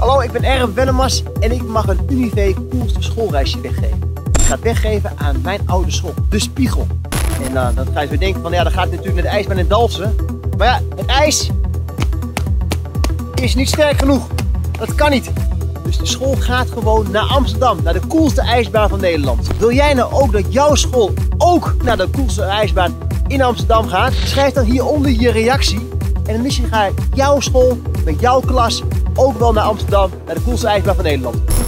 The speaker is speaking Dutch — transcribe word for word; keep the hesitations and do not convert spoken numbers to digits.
Hallo, ik ben Erwin Wennemars en ik mag een Unive coolste schoolreisje weggeven. Ik ga het weggeven aan mijn oude school, De Spiegel. En uh, dan ga je weer denken van ja, dan gaat het natuurlijk naar de ijsbaan in Dalfsen. Maar ja, het ijs is niet sterk genoeg. Dat kan niet. Dus de school gaat gewoon naar Amsterdam, naar de coolste ijsbaan van Nederland. Wil jij nou ook dat jouw school ook naar de coolste ijsbaan in Amsterdam gaat? Schrijf dan hieronder je reactie. En misschien gaat jouw school met jouw klas ook wel naar Amsterdam, naar de coolste ijsbaan van Nederland.